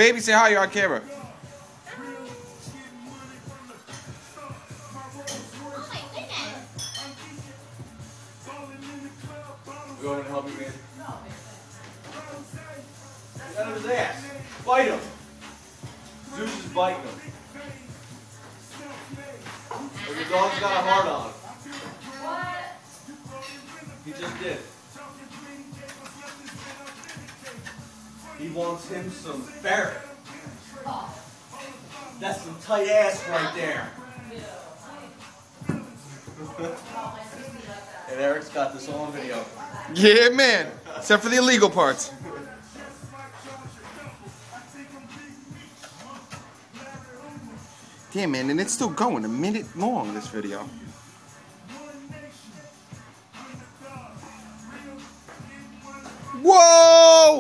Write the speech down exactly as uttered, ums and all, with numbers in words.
Baby, say hi, you're on camera. You want me to help you, man? Get out of his ass. Bite him. Zeus is biting him. Or the dog's got a heart on him. What? He just did. He wants him some ferret. That's some tight ass right there. And Eric's got this all on video. Yeah, man. Except for the illegal parts. Damn, man, and it's still going. A minute long, this video. Whoa!